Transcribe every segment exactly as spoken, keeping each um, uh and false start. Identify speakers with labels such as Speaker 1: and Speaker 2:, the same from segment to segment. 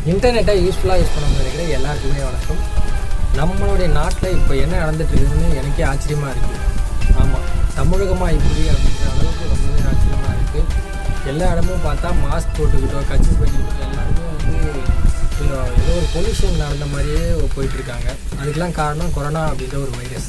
Speaker 1: இன்டர்நெட்டை யூஸ்ஃபுல்லாக யூஸ் பண்ண நினைக்கிற எல்லாருக்குமே வணக்கம். நம்மளுடைய நாட்டில் இப்போ என்ன நடந்துட்டு இருக்குதுன்னு எனக்கே ஆச்சரியமாக இருக்குது. ஆமாம், தமிழகமாக இப்படி அப்படிங்கிற அளவுக்கு ரொம்பவே ஆச்சரியமாக இருக்குது. எல்லா இடமும் பார்த்தா மாஸ்க் போட்டுக்கிட்டோ கட்சி பண்ணிக்கிட்டோ எல்லாருமே வந்து ஏதோ ஒரு பொல்யூஷன் நடந்த மாதிரியே போயிட்டுருக்காங்க. அதுக்கெலாம் காரணம் கொரோனா அப்படின்ற ஒரு வைரஸ்.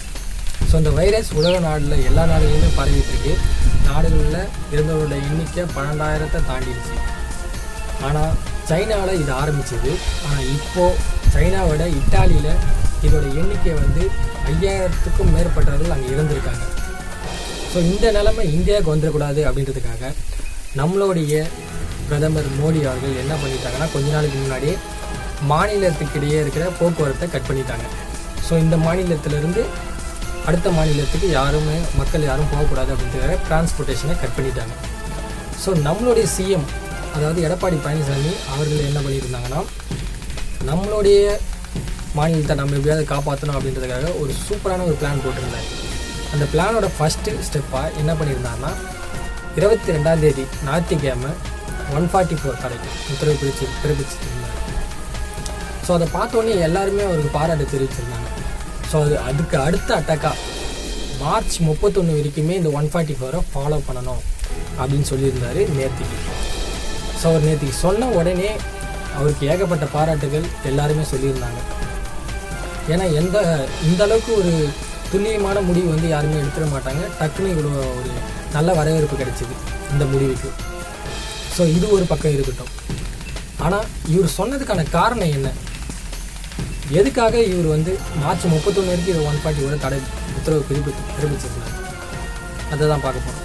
Speaker 1: ஸோ இந்த வைரஸ் உலக நாடில் எல்லா நாடுகளிலுமே பரவிட்டுருக்கு. நாடுகளில் இருந்தவரோட எண்ணிக்கை பன்னெண்டாயிரத்தை தாண்டிடுச்சு. ஆனால் சைனாவில் இது ஆரம்பிச்சது. ஆனால் இப்போது சைனாவோட இட்டாலியில் இதோட எண்ணிக்கை வந்து ஐயாயிரத்துக்கும் மேற்பட்டவர்கள் அங்கே இருந்திருக்காங்க. ஸோ இந்த நிலைமை இந்தியாவுக்கு வந்துடக்கூடாது அப்படின்றதுக்காக நம்மளுடைய பிரதமர் மோடி அவர்கள் என்ன பண்ணிட்டாங்கன்னா, கொஞ்ச நாளைக்கு முன்னாடியே மாநிலத்துக்கிடையே இருக்கிற போக்குவரத்தை கட் பண்ணிட்டாங்க. ஸோ இந்த மாநிலத்திலேருந்து அடுத்த மாநிலத்துக்கு யாருமே மக்கள் யாரும் போகக்கூடாது அப்படின்றத டிரான்ஸ்போர்ட்டேஷனை கட் பண்ணிட்டாங்க. ஸோ நம்மளுடைய சிஎம் அதாவது எடப்பாடி பழனிசாமி அவர்கள் என்ன பண்ணியிருந்தாங்கன்னா, நம்மளுடைய மாநிலத்தை நம்ம எப்படியாவது காப்பாற்றணும் அப்படின்றதுக்காக ஒரு சூப்பரான ஒரு பிளான் போட்டிருந்தார். அந்த பிளானோட ஃபஸ்ட்டு ஸ்டெப்பாக என்ன பண்ணியிருந்தாருன்னா, இருபத்தி ரெண்டாம் தேதி ஞாயிற்றுக்கிழமை ஒன் ஃபார்ட்டி ஃபோர் தடைக்கு உத்தரவு பிடிச்சி பிறப்பிச்சிருந்தார். ஸோ அதை பார்த்தோன்னே எல்லாருமே அவருக்கு பாராட்டு தெரிவிச்சிருந்தாங்க. ஸோ அது அதுக்கு அடுத்த அட்டாக்காக மார்ச் முப்பத்தொன்று வரைக்குமே இந்த ஒன் ஃபார்ட்டி ஃபோரை ஃபாலோ பண்ணணும் அப்படின்னு சொல்லியிருந்தார் நேற்றுக்கு. ஸோ அவர் நேற்றுக்கு சொன்ன உடனே அவருக்கு ஏகப்பட்ட பாராட்டுகள் எல்லாருமே சொல்லியிருந்தாங்க. ஏன்னா எந்த இந்த அளவுக்கு ஒரு துல்லியமான முடிவு வந்து யாருமே எடுத்துட மாட்டாங்க. டக்குன்னு இவ்வளோ ஒரு நல்ல வரவேற்பு கிடைச்சிது இந்த முடிவுக்கு. ஸோ இது ஒரு பக்கம் இருக்கட்டும். ஆனால் இவர் சொன்னதுக்கான காரணம் என்ன, எதுக்காக இவர் வந்து மார்ச் முப்பத்தொன்று வரைக்கும் இதை ஒன் ஃபார்ட்டி ஒரு தடை உத்தரவு பிறப்பித்து பிறப்பிச்சிருந்தாங்க அதை தான் பார்க்க போகிறோம்.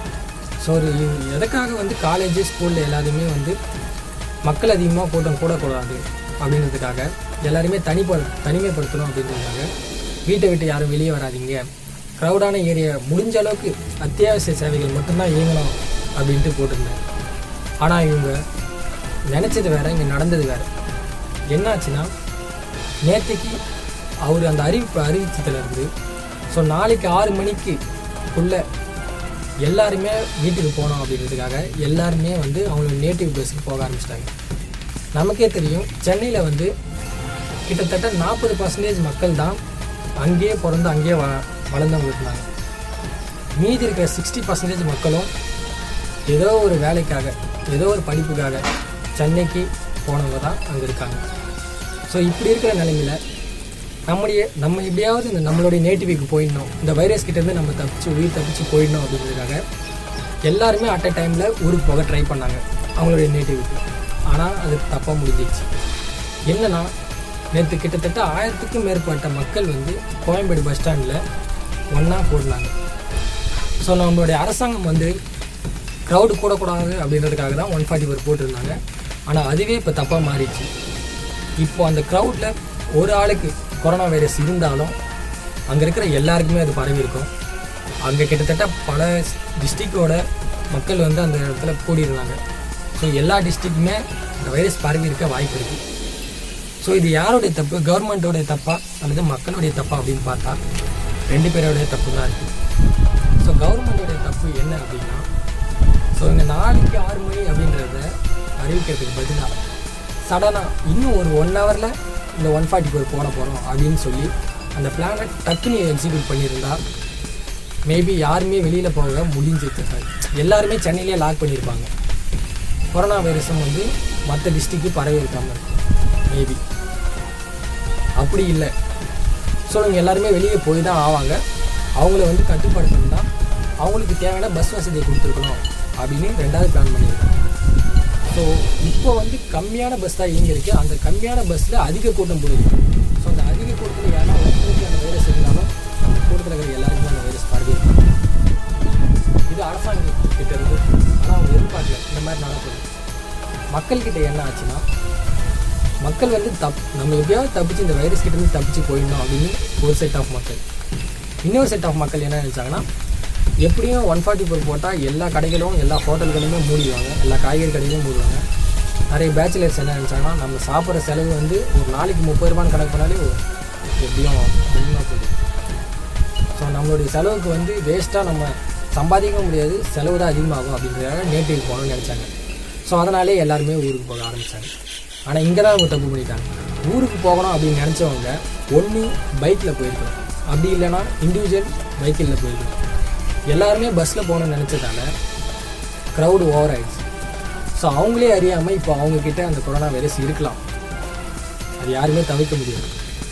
Speaker 1: ஸோ ஒரு எதுக்காக வந்து காலேஜ் ஸ்கூலில் எல்லாத்தையுமே வந்து மக்கள் அதிகமாக கூட்டம் கூடக்கூடாது அப்படின்றதுக்காக எல்லாருமே தனிப்ப தனிமைப்படுத்தணும் அப்படின்றதுக்காக வீட்டை விட்டு யாரும் வெளியே வராதிங்க, க்ரௌடான ஏரியா முடிஞ்ச அளவுக்கு அத்தியாவசிய சேவைகள் மட்டும்தான் இயங்கணும் அப்படின்ட்டு போட்டிருந்தாங்க. ஆனால் இவங்க நினச்சது வேறு, இங்கே நடந்தது வேறு. என்னாச்சுன்னா, நேற்றுக்கு அவர் அந்த அறிவிப்பு அறிவிச்சதுலேருந்து ஸோ நாளைக்கு ஆறு மணிக்குள்ளே எல்லாருமே வீட்டுக்கு போனோம் அப்படின்றதுக்காக எல்லாருமே வந்து அவங்களோட நேட்டிவ் பிளேஸுக்கு போக ஆரம்பிச்சிட்டாங்க. நமக்கே தெரியும், சென்னையில் வந்து கிட்டத்தட்ட நாற்பது பர்சன்டேஜ் மக்கள் தான் அங்கேயே பிறந்து அங்கேயே வ வளர்ந்தவங்க இருந்தாங்க. மீதி இருக்கிற சிக்ஸ்டி பர்சன்டேஜ் மக்களும் ஏதோ ஒரு வேலைக்காக ஏதோ ஒரு படிப்புக்காக சென்னைக்கு போனவங்க தான் அங்கே இருக்காங்க. ஸோ இப்படி இருக்கிற நிலைமையில் நம்முடைய நம்ம எப்படியாவது இந்த நம்மளுடைய நேட்டிவிக்கு போயிடணும், இந்த வைரஸ் கிட்டேருந்து நம்ம தப்பிச்சு உயிர் தப்பிச்சு போயிடணும் அப்படின்றதுக்காக எல்லாருமே அட் அ டைமில் ஊருக்கு போக ட்ரை பண்ணாங்க அவங்களுடைய நேட்டிவிக்கு. ஆனால் அது தப்பாக முடிஞ்சிடுச்சு. என்னன்னா, நேற்று கிட்டத்தட்ட ஆயிரத்துக்கும் மேற்பட்ட மக்கள் வந்து கோயம்பேடு பஸ் ஸ்டாண்டில் ஒன்றா போடலாங்க. ஸோ நம்மளுடைய அரசாங்கம் வந்து க்ரௌடு கூடக்கூடாது அப்படின்றதுக்காக தான் ஒன் ஃபார்ட்டி ஃபோர் போட்டிருந்தாங்க. ஆனால் அதுவே இப்போ தப்பாக மாறிடுச்சு. இப்போ அந்த க்ரௌடில் ஒரு ஆளுக்கு கொரோனா வைரஸ் இருந்தாலும் அங்கே இருக்கிற எல்லாருக்குமே அது பரவி இருக்கும். அங்கே கிட்டத்தட்ட பல டிஸ்ட்ரிக்டோட மக்கள் வந்து அந்த இடத்துல கூடியிருந்தாங்க. ஸோ எல்லா டிஸ்ட்ரிக்ட்டுமே இந்த வைரஸ் பரவி இருக்க வாய்ப்பு இருக்குது. ஸோ இது யாருடைய தப்பு, கவர்மெண்ட்டோடைய தப்பா அல்லது மக்களுடைய தப்பா அப்படின்னு பார்த்தா ரெண்டு பேரோடைய தப்பு தான் இருக்குது. ஸோ கவர்மெண்ட்டோடைய தப்பு என்ன அப்படின்னா, ஸோ இந்த நாளைக்கு ஆறு மணி அப்படின்றத அறிவிக்கிறதுக்கு பதிலாக சடனாக இன்னும் ஒரு ஒன் ஹவரில் இந்த ஒன் ஃபார்ட்டி ஃபோர் போட போகிறோம் அப்படின்னு சொல்லி அந்த பிளானை டக்குன்னு எக்ஸிக்யூட் பண்ணியிருந்தா மேபி யாருமே வெளியில் போக முடிஞ்சிருக்காது. எல்லாருமே சென்னையிலே லாக் பண்ணியிருப்பாங்க. கொரோனா வைரஸும் வந்து மற்ற டிஸ்ட்ரிக்ட்டு பரவி இருக்காமல் இருக்கும் மேபி. அப்படி இல்லை. ஸோ இவங்க எல்லாருமே வெளியே போய் தான் ஆவாங்க. அவங்கள வந்து கட்டுப்படுத்தணும்னா அவங்களுக்கு தேவையான பஸ் வசதியை கொடுத்துருக்கணும் அப்படின்னு ரெண்டாவது பிளான் பண்ணியிருக்காங்க. ஸோ இப்போ வந்து கம்மியான பஸ் தான் இயங்கிருக்கு. அந்த கம்மியான பஸ்ஸில் அதிக கூட்டம் போயிருக்கு. ஸோ அந்த அதிக கூட்டத்தில் யாரா ஒருத்தருக்கு அந்த வைரஸ் இருந்தாலும் அந்த கூட்டத்தில் இருக்கிற எல்லாருக்குமே அந்த வைரஸ் பரவி இருக்கும். இது அரசாங்கத்திட்ட இருந்து. ஆனால் அவங்க எதிர்பார்க்கல இந்த மாதிரி நடக்குது. மக்கள்கிட்ட என்ன ஆச்சுன்னா, மக்கள் வந்து தப் நம்ம எப்படியாவது தப்பிச்சு இந்த வைரஸ் கிட்டேருந்து தப்பிச்சு போயிடணும் அப்படின்னு ஒரு செட் ஆஃப் மக்கள். இன்னொரு செட் ஆஃப் மக்கள் என்ன நினச்சாங்கன்னா, எப்படியும் ஒன் ஃபார்ட்டி ஃபோர் போட்டால் எல்லா கடைகளும் எல்லா ஹோட்டல்களுமே மூடிடுவாங்க, எல்லா காய்கறி கடைகளும் மூடுவாங்க. நிறைய பேச்சுலர்ஸ் என்ன நினச்சாங்கன்னா, நம்ம சாப்பிட்ற செலவு வந்து ஒரு நாளைக்கு முப்பது ரூபான்னு கணக்கு பண்ணாலே எப்படியும் அதிகமாக போகுது. ஸோ நம்மளுடைய செலவுக்கு வந்து வேஸ்ட்டாக நம்ம சம்பாதிக்க முடியாது, செலவு தான் அதிகமாகும் அப்படின்றதுக்காக நேட்டிவ் போகணும்னு நினச்சாங்க. ஸோ அதனாலே எல்லாருமே ஊருக்கு போக ஆரம்பித்தாங்க. ஆனால் இங்கே தான் அவங்க தப்பு பண்ணிட்டாங்க. ஊருக்கு போகணும் அப்படின்னு நினச்சவங்க ஒன்று பைக்கில் போயிருக்கணும், அப்படி இல்லைன்னா இண்டிவிஜுவல் வெஹிக்கிளில் போயிருக்கணும். எல்லாருமே பஸ்ஸில் போகணும்னு நினச்சதால க்ரௌடு ஓவர் ஆகிடுச்சு. ஸோ அவங்களே அறியாமல் இப்போ அவங்கக்கிட்ட அந்த கொரோனா வைரஸ் இருக்கலாம், அது யாருமே தவிர்க்க முடியாது.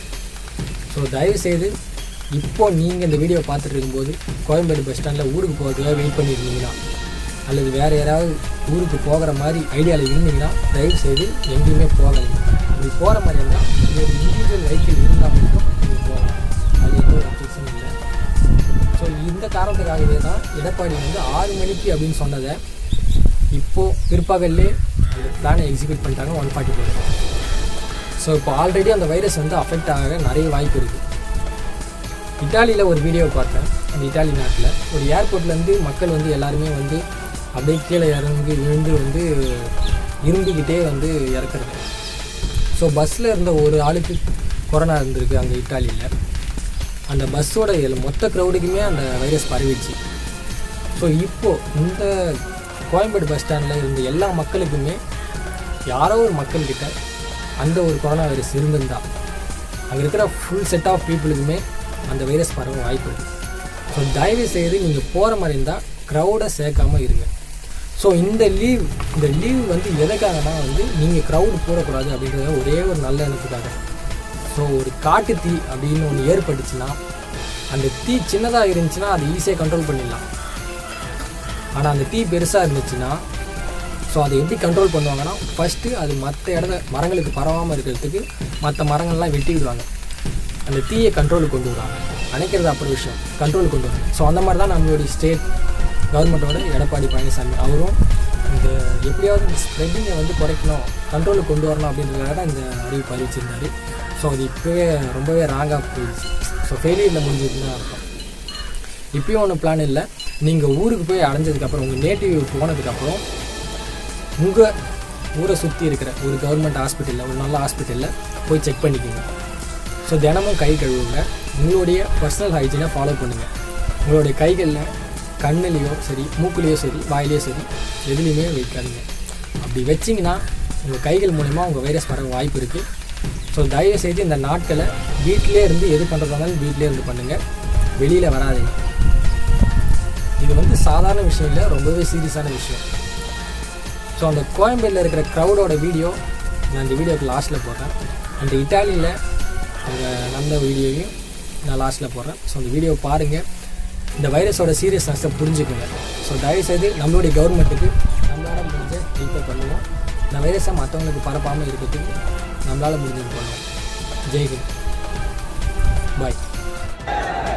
Speaker 1: ஸோ தயவுசெய்து இப்போது நீங்கள் இந்த வீடியோ பார்த்துட்டு இருக்கும்போது கோயம்பேடு பஸ் ஸ்டாண்டில் ஊருக்கு போகிறதுக்காக வெயிட் பண்ணியிருந்தீங்கன்னா அல்லது வேறு யாராவது ஊருக்கு போகிற மாதிரி ஐடியாவில் இருந்தீங்கன்னா தயவுசெய்து எங்கேயுமே போகாதீங்க. அப்படி போகிற மாதிரி இருந்தால் இது ஒரு இண்டிவிஜுவல் வெஹிக்கிள் இருந்தால் மட்டும் நீங்கள் போகலாம், அது எந்த ஒரு அப்ஜெக்ஷனும் இல்லை. ஸோ இந்த காரணத்துக்காகவே தான் எடப்பாடி வந்து ஆறு மணிக்கு அப்படின்னு சொன்னதை இப்போது பிற்பகல்லே அந்த பிளானை எக்ஸிக்யூட் பண்ணிட்டாங்க ஒன் ஃபார்ட்டி ஃபோர். ஸோ இப்போ ஆல்ரெடி அந்த வைரஸ் வந்து அஃபெக்ட் ஆக நிறைய வாய்ப்பு இருக்குது. இட்டாலியில் ஒரு வீடியோ பார்த்தேன். அந்த இட்டாலி நாட்டில் ஒரு ஏர்போர்ட்லேருந்து மக்கள் வந்து எல்லாருமே வந்து அப்படியே கீழே இறங்கி விழுந்து வந்து இரும்பிக்கிட்டே வந்து இறக்குறது. ஸோ பஸ்ஸில் இருந்த ஒரு ஆளுக்கு கொரோனா இருந்திருக்கு அங்கே இட்டாலியில். அந்த பஸ்ஸோட மொத்த க்ரௌடுக்குமே அந்த வைரஸ் பரவிடுச்சு. ஸோ இப்போது இந்த கோயம்பேடு பஸ் ஸ்டாண்டில் இருந்த எல்லா மக்களுக்குமே யாரோ ஒரு மக்கள்கிட்ட அந்த ஒரு கொரோனா வைரஸ் இருந்திருந்தா அங்கே இருக்கிற ஃபுல் செட் ஆஃப் பீப்புளுக்குமே அந்த வைரஸ் பரவ வாய்ப்பு இருக்குது. ஸோ தயவு செய்து நீங்கள் போகிற மாதிரி இருந்தால் க்ரௌடை சேர்க்காமல் இருங்க. ஸோ இந்த லீவ் இந்த லீவ் வந்து எதுக்காகனா வந்து நீங்கள் க்ரௌடு போடக்கூடாது அப்படின்றத ஒரே ஒரு நல்ல எண்ணத்துக்காக. ஸோ ஒரு காட்டு தீ அப்படின்னு ஒன்று ஏற்பட்டுச்சுன்னா அந்த தீ சின்னதாக இருந்துச்சுன்னா அது ஈஸியாக கண்ட்ரோல் பண்ணிடலாம். ஆனால் அந்த தீ பெருசாக இருந்துச்சுன்னா ஸோ அதை எப்படி கண்ட்ரோல் பண்ணுவாங்கன்னா ஃபஸ்ட்டு அது மற்ற இடத்த மரங்களுக்கு பரவாமல் இருக்கிறதுக்கு மற்ற மரங்கள்லாம் வெட்டி விடுவாங்க, அந்த தீயை கண்ட்ரோலுக்கு கொண்டு வருவாங்க. அணைக்கிறது அப்புறம் விஷயம், கண்ட்ரோலுக்கு கொண்டு வருவாங்க. ஸோ அந்த மாதிரி தான் நம்மளுடைய ஸ்டேட் கவர்மெண்ட்டோட எடப்பாடி பழனிசாமி அவரும் இந்த எப்படியாவது இந்த ஸ்ப்ரெட்டிங்கை வந்து குறைக்கணும், கண்ட்ரோலுக்கு கொண்டு வரணும் அப்படின்றதுக்காக தான் இந்த அறிவிப்பு அறிவிச்சிருந்தார். ஸோ அது இப்போவே ரொம்பவே ராங்காக போயிடுச்சு. ஸோ ஃபெயிலியரில் முடிஞ்சதுன்னு அர்த்தம். இப்போயும் ஒன்றும் பிளான் இல்லை. நீங்கள் ஊருக்கு போய் அடைஞ்சதுக்கப்புறம் உங்கள் நேட்டிவ் போனதுக்கப்புறம் உங்கள் ஊரை சுற்றி இருக்கிற ஒரு கவர்மெண்ட் ஹாஸ்பிட்டலில் ஒரு நல்ல ஹாஸ்பிட்டலில் போய் செக் பண்ணிக்கோங்க. ஸோ தினமும் கை கழுவுங்க, உங்களுடைய பர்சனல் ஹைஜீனை ஃபாலோ பண்ணுங்கள். உங்களுடைய கைகளில் கண்ணுலேயோ சரி மூக்குலேயோ சரி வாயிலையோ சரி எதுலேயுமே வைக்காதீங்க. அப்படி வச்சிங்கன்னா உங்கள் கைகள் மூலிமா உங்கள் வைரஸ் வர வாய்ப்பு இருக்குது. ஸோ தயவுசெய்து இந்த நாட்களை வீட்டிலே இருந்து எது பண்ணுறதாலும் வீட்டிலே இருந்து பண்ணுங்கள், வெளியில் வராதிங்க. இது வந்து சாதாரண விஷயம் இல்லை, ரொம்பவே சீரியஸான விஷயம். ஸோ அந்த கோயம்பேடில் இருக்கிற க்ரௌடோட வீடியோ நான் இந்த வீடியோக்கு லாஸ்ட்டில் போடுறேன். அந்த இட்டாலியில் அங்கே நடந்த வீடியோவையும் நான் லாஸ்ட்டில் போடுறேன். ஸோ அந்த வீடியோ பாருங்கள், இந்த வைரஸோட சீரியஸ்னஸை புரிஞ்சுக்கோங்க. ஸோ தயவுசெய்து நம்மளுடைய கவர்மெண்ட்டுக்கு நம்மளால் முடிஞ்ச ஹெல்ப்பை பண்ணுவோம். இந்த வைரஸை மற்றவங்களுக்கு பரப்பாமல் இருக்கிறதுக்கு நம்மளால் முடிஞ்சது பண்ணுவோம். ஜெய்ஹிந்த், பாய்.